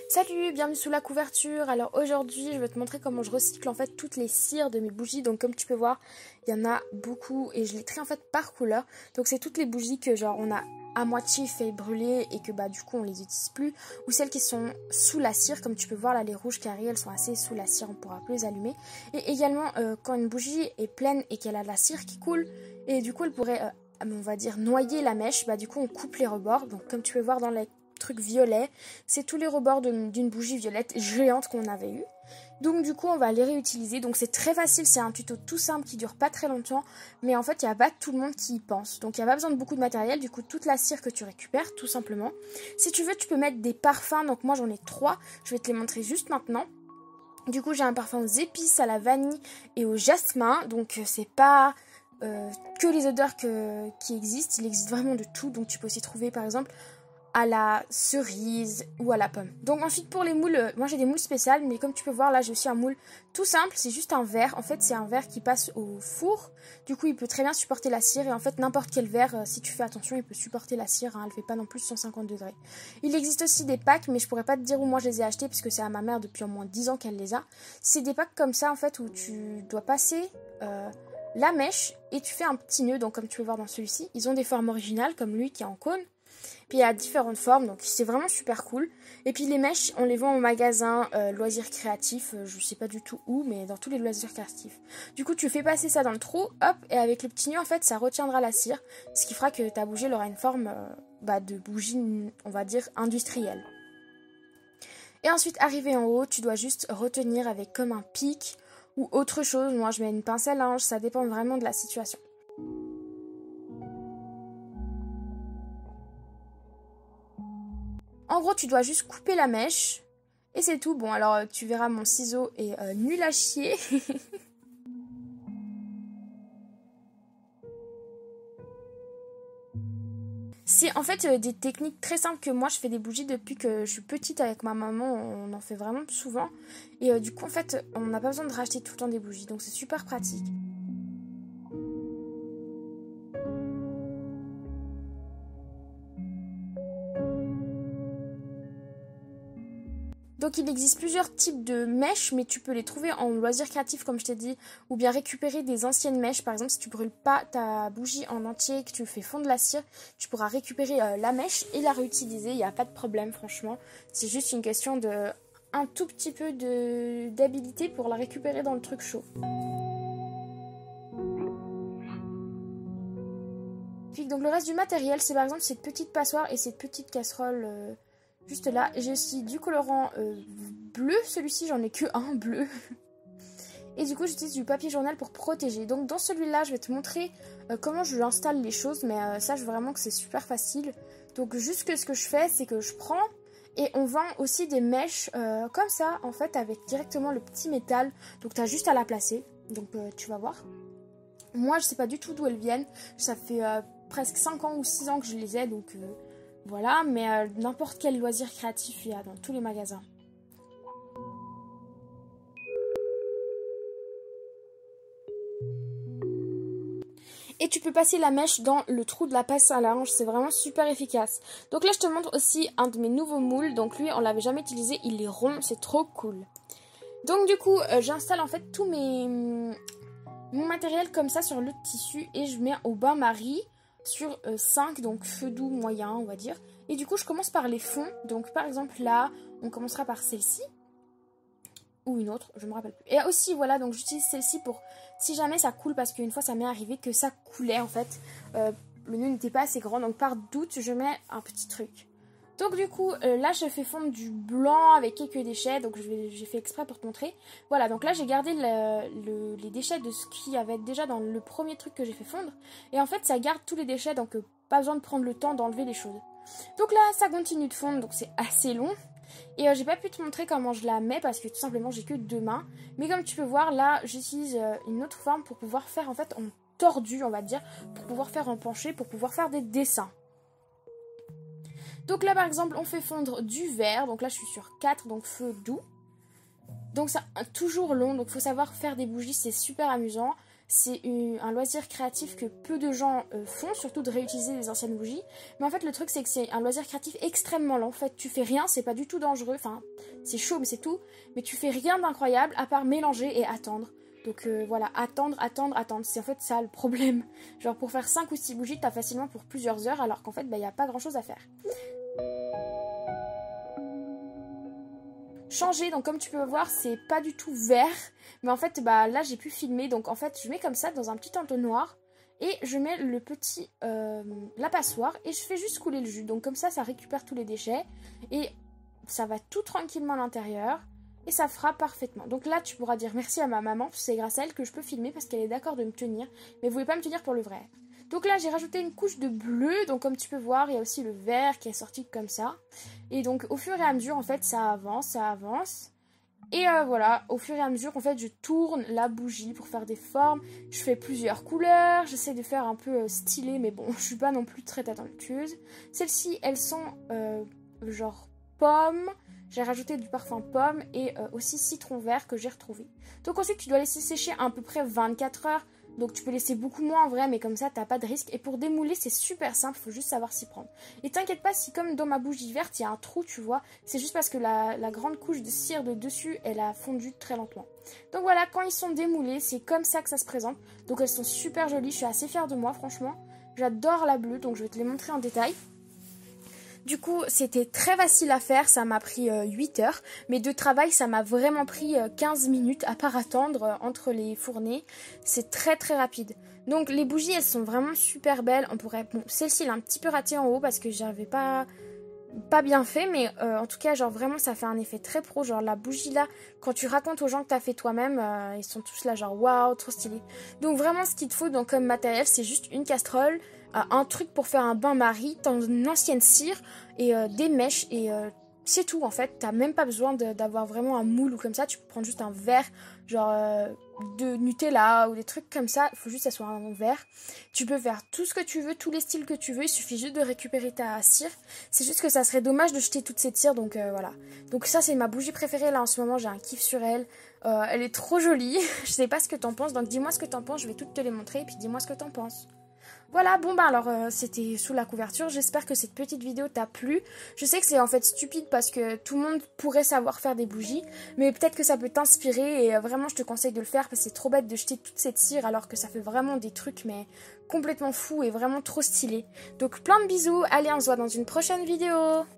Salut, bienvenue sous la couverture. Alors aujourd'hui je vais te montrer comment je recycle en fait toutes les cires de mes bougies. Donc comme tu peux voir, il y en a beaucoup et je les trie en fait par couleur. Donc c'est toutes les bougies que genre on a à moitié fait brûler et que du coup on les utilise plus, ou celles qui sont sous la cire. Comme tu peux voir là, les rouges carrés, elles sont assez sous la cire, on pourra plus les allumer. Et également quand une bougie est pleine et qu'elle a de la cire qui coule et du coup elle pourrait on va dire noyer la mèche, du coup on coupe les rebords. Donc comme tu peux voir dans les trucs violets, c'est tous les rebords d'une bougie violette géante qu'on avait eu. Donc du coup on va les réutiliser. Donc c'est très facile, c'est un tuto tout simple qui dure pas très longtemps, mais en fait il n'y a pas tout le monde qui y pense. Donc il n'y a pas besoin de beaucoup de matériel, du coup toute la cire que tu récupères tout simplement. Si tu veux tu peux mettre des parfums, donc moi j'en ai 3, je vais te les montrer juste maintenant. Du coup j'ai un parfum aux épices, à la vanille et au jasmin, donc c'est pas que les odeurs qui existent, il existe vraiment de tout. Donc tu peux aussi trouver par exemple à la cerise ou à la pomme. Donc ensuite pour les moules, moi j'ai des moules spéciales, mais comme tu peux voir là j'ai aussi un moule tout simple, c'est juste un verre. En fait c'est un verre qui passe au four, du coup il peut très bien supporter la cire, et en fait n'importe quel verre, si tu fais attention, il peut supporter la cire, elle fait pas non plus 150 degrés. Il existe aussi des packs, mais je pourrais pas te dire où moi je les ai achetés puisque c'est à ma mère depuis au moins 10 ans qu'elle les a. C'est des packs comme ça en fait où tu dois passer la mèche et tu fais un petit nœud. Donc comme tu peux voir dans celui-ci, ils ont des formes originales comme lui qui est en cône. Puis il y a différentes formes, donc c'est vraiment super cool. Et puis les mèches, on les vend au magasin loisirs créatifs, je sais pas du tout où, mais dans tous les loisirs créatifs. Du coup tu fais passer ça dans le trou, hop, et avec le petit nœud en fait ça retiendra la cire, ce qui fera que ta bougie elle aura une forme de bougie, on va dire, industrielle. Et ensuite arrivé en haut, tu dois juste retenir avec comme un pic ou autre chose. Moi je mets une pince à linge, ça dépend vraiment de la situation. En gros, tu dois juste couper la mèche et c'est tout. Bon, alors tu verras, mon ciseau est nul à chier. C'est en fait des techniques très simples que moi je fais des bougies depuis que je suis petite avec ma maman. On en fait vraiment souvent. Et du coup, en fait, on n'a pas besoin de racheter tout le temps des bougies. Donc c'est super pratique. Donc il existe plusieurs types de mèches, mais tu peux les trouver en loisirs créatifs comme je t'ai dit, ou bien récupérer des anciennes mèches. Par exemple, si tu brûles pas ta bougie en entier, que tu fais fondre la cire, tu pourras récupérer la mèche et la réutiliser, il n'y a pas de problème franchement. C'est juste une question de un tout petit peu d'habilité pour la récupérer dans le truc chaud. Puis donc le reste du matériel, c'est par exemple cette petite passoire et cette petite casserole juste là. J'ai aussi du colorant bleu, celui-ci j'en ai que un bleu. Et du coup j'utilise du papier journal pour protéger. Donc dans celui-là je vais te montrer comment je installe les choses, mais sache vraiment que c'est super facile. Donc juste que ce que je fais, c'est que je prends et on vend aussi des mèches comme ça en fait, avec directement le petit métal. Donc tu as juste à la placer, donc tu vas voir. Moi je sais pas du tout d'où elles viennent, ça fait presque 5 ans ou 6 ans que je les ai, donc voilà, mais n'importe quel loisir créatif il y a dans tous les magasins. Et tu peux passer la mèche dans le trou de la pince à linge, c'est vraiment super efficace. Donc là je te montre aussi un de mes nouveaux moules, donc lui on l'avait jamais utilisé, il est rond, c'est trop cool. Donc du coup j'installe en fait tout mon matériel comme ça sur le tissu et je mets au bain-marie sur 5, donc feu doux moyen on va dire. Et du coup je commence par les fonds, donc par exemple là on commencera par celle-ci ou une autre, je me rappelle plus. Et aussi voilà, donc j'utilise celle-ci pour si jamais ça coule, parce qu'une fois ça m'est arrivé que ça coulait en fait, le nœud n'était pas assez grand, donc par doute je mets un petit truc. Donc du coup là je fais fondre du blanc avec quelques déchets, donc j'ai fait exprès pour te montrer. Voilà, donc là j'ai gardé les déchets de ce qu'il y avait déjà dans le premier truc que j'ai fait fondre, et en fait ça garde tous les déchets, donc pas besoin de prendre le temps d'enlever les choses. Donc là ça continue de fondre, donc c'est assez long. Et j'ai pas pu te montrer comment je la mets parce que tout simplement j'ai que 2 mains. Mais comme tu peux voir là j'utilise une autre forme pour pouvoir faire en fait en tordu on va dire, pour pouvoir faire en penché, pour pouvoir faire des dessins. Donc là par exemple on fait fondre du vert, donc là je suis sur 4, donc feu doux. Donc c'est toujours long, donc faut savoir faire des bougies, c'est super amusant. c'est un loisir créatif que peu de gens font, surtout de réutiliser les anciennes bougies. Mais en fait, le truc, c'est que c'est un loisir créatif extrêmement lent. En fait, tu fais rien, c'est pas du tout dangereux. Enfin, c'est chaud, mais c'est tout. Mais tu fais rien d'incroyable à part mélanger et attendre. Donc voilà, attendre. C'est en fait ça le problème. Genre pour faire 5 ou 6 bougies, t'as facilement pour plusieurs heures, alors qu'en fait, bah, y a pas grand chose à faire. Changer, donc comme tu peux voir, c'est pas du tout vert, mais en fait bah là j'ai pu filmer, donc en fait je mets comme ça dans un petit entonnoir et je mets le petit la passoire et je fais juste couler le jus, donc comme ça récupère tous les déchets et ça va tout tranquillement à l'intérieur et ça fera parfaitement. Donc là tu pourras dire merci à ma maman, c'est grâce à elle que je peux filmer parce qu'elle est d'accord de me tenir, mais vous voulez pas me tenir pour le vrai. Donc là j'ai rajouté une couche de bleu, donc comme tu peux voir il y a aussi le vert qui est sorti comme ça. Et donc au fur et à mesure en fait ça avance. Et voilà, au fur et à mesure en fait je tourne la bougie pour faire des formes. Je fais plusieurs couleurs, j'essaie de faire un peu stylé mais bon je suis pas non plus très talentueuse. Celles-ci elles sont genre pommes. J'ai rajouté du parfum pomme et aussi citron vert que j'ai retrouvé. Donc ensuite tu dois laisser sécher à peu près 24 heures. Donc tu peux laisser beaucoup moins en vrai, mais comme ça t'as pas de risque. Et pour démouler c'est super simple, faut juste savoir s'y prendre. Et t'inquiète pas si comme dans ma bougie verte il y a un trou, tu vois, c'est juste parce que la grande couche de cire de dessus elle a fondu très lentement. Donc voilà, quand ils sont démoulés c'est comme ça que ça se présente. Donc elles sont super jolies, je suis assez fière de moi franchement. J'adore la bleue, donc je vais te les montrer en détail. Du coup, c'était très facile à faire, ça m'a pris 8 heures, mais de travail, ça m'a vraiment pris 15 minutes à part attendre entre les fournées. C'est très très rapide. Donc les bougies, elles sont vraiment super belles. On pourrait, bon, celle-ci, elle est un petit peu ratée en haut parce que j'avais pas bien fait, mais en tout cas, genre vraiment, ça fait un effet très pro. Genre la bougie là, quand tu racontes aux gens que t'as fait toi-même, ils sont tous là genre waouh, trop stylé. Donc vraiment, ce qu'il te faut donc, comme matériel, c'est juste une casserole, un truc pour faire un bain-marie, une ancienne cire et des mèches et c'est tout en fait. T'as même pas besoin d'avoir vraiment un moule ou comme ça. Tu peux prendre juste un verre genre de Nutella ou des trucs comme ça. Il faut juste que ça soit un verre. Tu peux faire tout ce que tu veux, tous les styles que tu veux. Il suffit juste de récupérer ta cire. C'est juste que ça serait dommage de jeter toute cette cire. Donc voilà. Donc ça c'est ma bougie préférée là en ce moment. J'ai un kiff sur elle. Elle est trop jolie. Je sais pas ce que t'en penses. Donc dis-moi ce que t'en penses. Je vais toutes te les montrer. Et puis dis-moi ce que t'en penses. Voilà, bon bah alors c'était sous la couverture, j'espère que cette petite vidéo t'a plu. Je sais que c'est en fait stupide parce que tout le monde pourrait savoir faire des bougies, mais peut-être que ça peut t'inspirer et vraiment je te conseille de le faire parce que c'est trop bête de jeter toute cette cire alors que ça fait vraiment des trucs mais complètement fous et vraiment trop stylés. Donc plein de bisous, allez on se voit dans une prochaine vidéo.